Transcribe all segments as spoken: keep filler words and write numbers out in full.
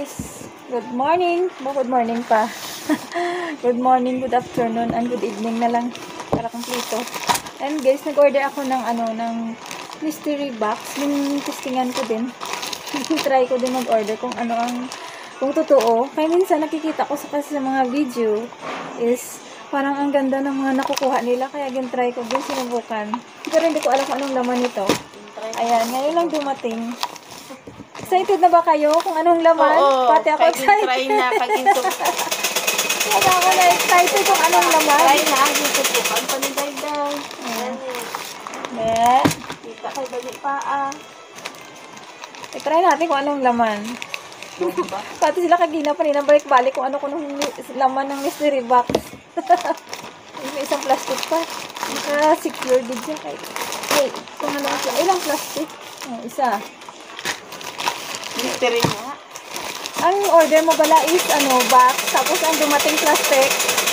guys! Good morning! Bo, good morning pa. Good morning, good afternoon, and good evening na lang para kumpleto. And guys, nag-order ako ng ano, ng mystery box. Yung testingan ko din. Try ko din mag-order kung ano ang, kung totoo. Kaya minsan nakikita ko sa, kasi sa mga video is parang ang ganda ng mga nakukuha nila. Kaya gin-try ko din, sinubukan. Pero hindi ko alam kung anong laman ito. Ayan, ngayon lang dumating. Excited na ba kayo kung anong laman? Oo, Pati ako excited. try na, kaginto. Kaya ako na excited kung anong laman. Try na, dito po, ang panigay-day. Ayan Eh, kita kay bali pa ah. i-try natin kung anong laman. Pati sila kagina pa nila balik-balik kung ano kung anong laman ng mystery box. May isang plastic pa. Naka-secure din siya. Hey, kung ano siya. Ilang plastic? Oh, isa. Mystery nga. Ang order mo bala is ano, box. Tapos ang dumating plastic.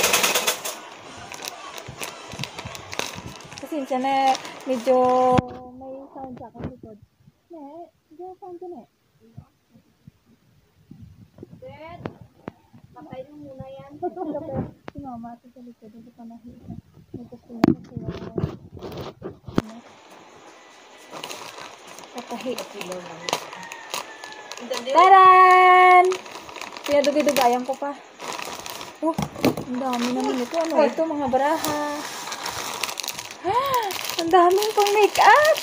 Kasi siya na medyo may sound sa akong likod. Ne, medyo sound ko na eh. Dad, patay mo muna yan. Si mama ito sa likod. Hindi pa nakita. May gusto na kasi yung ano. Katahi. Taran! Pinadugi-dugayan ko pa. Oh, ang dami naman ito. Ano ito? Mga baraha. Ah, ang daming pang make-up.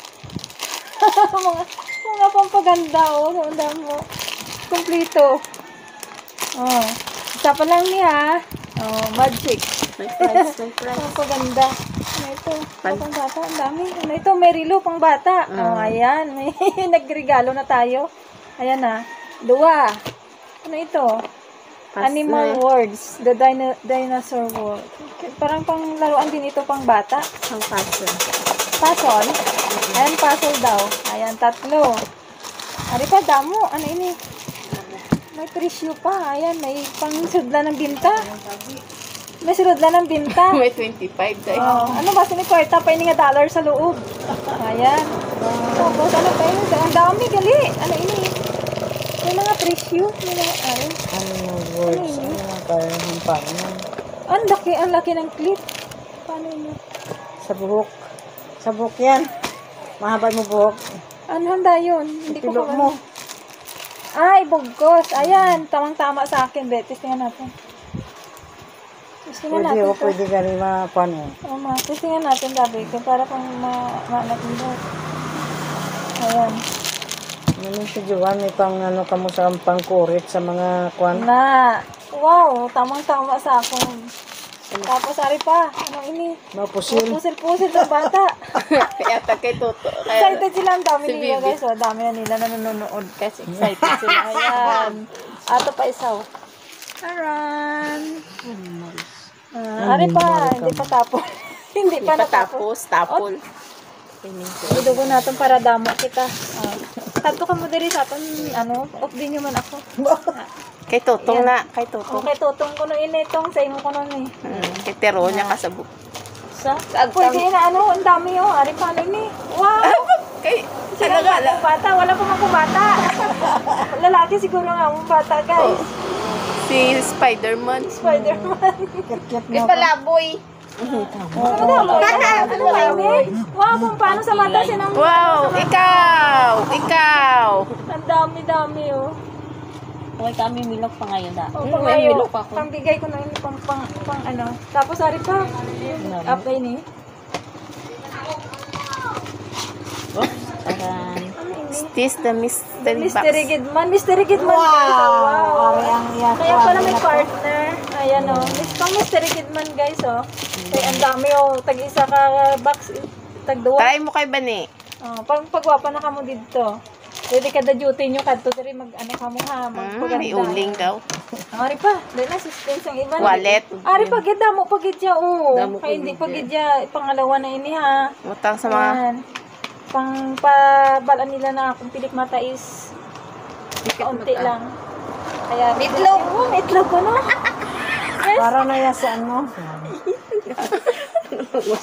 mga, mga pampaganda. Oh, ang dami mo. Kompleto. Oh, isa pa lang niya. Oh, magic. May price, may price. Pampaganda. Ano ito? Pang bata. Ang dami. Ano ito? May relo pang bata. Mm. Oh, ayan. May nagregalo na tayo. Ayan na. Dua. Ano ito? Puzzle. Animal Words. The dino Dinosaur World. Parang pang laruan din ito pang bata. Ang puzzle. Puzzle. Ayan, puzzle daw. Ayan, tatlo. Ari pa, damo. Ano ini? May presyo pa. Ayan, may pang sudla ng binta. May sudla ng binta. May twenty-five tayo. Oh, ano ba? Sinikwarta pa ini nga dollar sa loob. Ayan. Tapos, ano pa yun? Ang dami, gali. Ano ini? May mga presyo. May mga, ano? Animal words. Ano yun? Ano kaya ng paano? Ang laki, ang laki ng clip. Paano yun? Sa buhok. Sa buhok yan. Mahaba mo buhok. Ano handa yun? Hindi ko Pilo pa mo. Ay, bugkos. Ayan, tamang-tama sa akin. Betis, tingnan natin. Testingan Pwede natin o to. pwede ka rin mga paano. Oo, ma. Testingan natin, sabi ko. Para pang ma-anak nito. Ayan. Ano si Juan, may pang ano ka mo sa pangkurit sa mga kwan. Na. Wow, tamang-tama sa akin. Tapos, ari pa. Ano ini? Mapusil. Pusil-pusil ng bata. Kaya kay Toto. Kaya Excited sila. Ang dami Si nila, Bibi. guys. O, dami na nila na nanonood kasi excited sila. Ayan. Ato pa isaw. Aran. Ah, ari pa. Hindi pa tapos. Hindi hindi pa pa natapos. tapos, tapol. Idugo natin para damo kita. Ah. Tato ka mo diri sa atin. Ano? Off din naman ako. Kay Totong Ayan. na, kay Totong. Okay, tutong ko na initong. Sa imo ko na ni. Hmm, kay Tero niya kasabuk. Sa? Pwede na ano. Ang dami oh. Ari pa ni. Wow. Kay, Sila talaga, nga akong bata. Wala pa akong bata. Lalaki siguro nga akong bata, guys. si Spider-Man. Spider-Man. Kit-kit Kay mo. Palaboy. Ano daw? Ano ba ini? Wow, kung paano sa mata sinang... Wow, ikaw! Ikaw! Ang dami-dami, oh. Okay kami milok pa ngayon na. Oh, Mm, pang may ayo, milk pa ako. pang bigay ko na yun, pang, pang, pang ano. Tapos, hari pa. Apply ni. Aran. Ano ini? This the mystery box. Mystery Gidman. Mystery Gidman, guys. Oh, wow. Ari ang iya. Kaya pala may partner. Ayan, oh. Mis- Pang Mystery Kidman, guys, oh. Kaya ang dami, oh. Tag-isa ka box. Tag-duwa. Try mo kay Bani. Oh, pag pagwapa na kamo dito. Pwede ka da duty nyo kadto diri mag ano kamo ha, Hmm, magpaganda. may uling daw. Ari pa, dahil na suspense ang iba. Wallet. Ari pa gid mo pagidya oh. Damo Kaya hindi pagid pagidya pangalawa na ini ha. Utang sa mga Ayan. Pang pabalan nila na akong pilik mata is kaunti lang. Kaya Meatloaf. Oh, meatloaf ko no. Yes. Para na yan sa ano.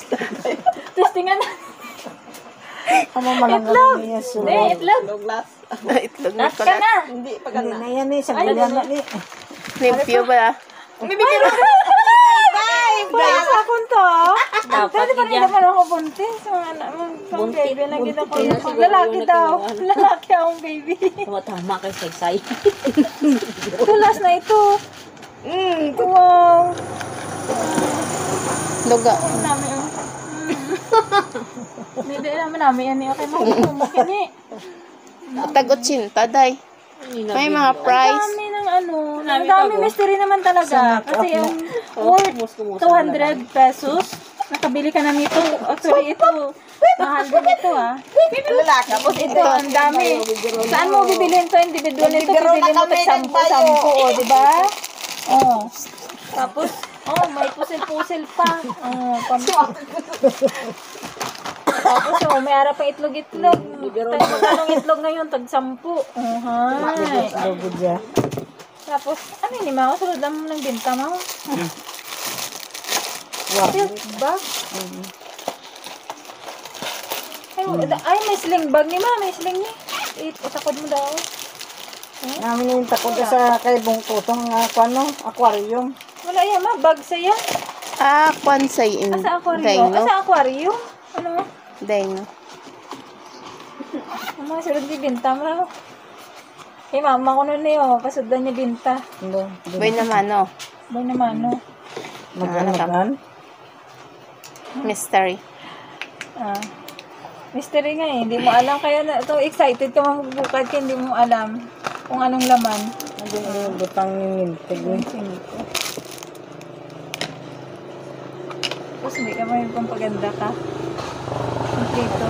Testingan. Ano malanggang niya Hindi, itlog. Douglas. Itlog na Cut ka na! Hindi, pag Hindi na yan eh. Sa gula na eh. Limpyo ba? Bibigyan ako. Bye! Bye! Sa akong to. Dapat Dati pa rin yan. naman ako buntis. Mga anak mo, pang Buntis- baby na kita ko. buntis na Pang siguro lalaki yung daw. nakinuha. Lalaki akong baby. Tama, tama kay Saysay. Tulas na ito. Mm, wow. Luga. Namin yung... Hindi naman namin yan. Okay, makikin eh. Tag-otsinta, day. May mga Ang price. dami ng ano. Ang Dami dami tago. mystery naman talaga. Kasi yung worth two hundred pesos. Nakabili ka na nito. Actually, ito. Mahal din ito ah. Tapos ito, ang dami. Saan mo bibilin to? Individual ito. Bibili mo ito sampu-sampu. O, di ba? Oh. Tapos, oh, may pusil-pusil pa. Oh, pam- Tapos, oh, may ara pang itlog-itlog. Tayo magkanong itlog ngayon? Tag-sampu. Oh, hay. Logo dyan. Tapos, ano yun, Mao? Sulod lang mo ng binta, Mao. Silk bag. Ay, wala- ay, may sling bag ni Ma. May sling ni. It, itakod mo daw. Namin yung takot sa kay Bungkutong uh, ano, aquarium. Wala yan, Ma. Bag saya. Ah, kwansay in Asa aquarium? Dino. Asa aquarium? Ano mo? Dino. Ang mga sulod ni binta, Ma. Eh, mama ko nun eh, oh. Pasudan niya binta. Hindi. Boy naman, no? Boy naman, no? Mag-anagan. Mystery. Ah. Mystery nga eh. Hindi mo alam. Kaya na, ito, excited ka magbukad kaya hindi mo alam kung anong laman. Hindi yung butang yung mintig. Tapos hindi ka may pampaganda ka. Kompleto.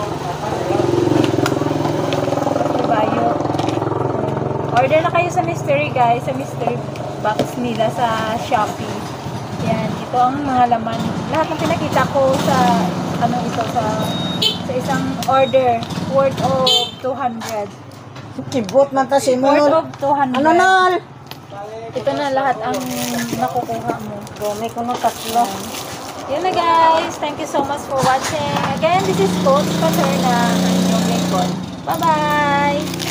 Bayo. Order na kayo sa mystery guys. Sa mystery box nila sa Shopee. Yan. Ito ang mga laman. Lahat ng pinakita ko sa ano ito sa sa isang order worth of two hundred. Kibot man ta si Worth Munol. of two hundred. Ano nal? Ito na lahat ang nakukuha mo. Gomay ko ng tatlo. Yan na guys. Thank you so much for watching. Again, this is Coach Paterna. Ang inyong lingkod. Bye-bye!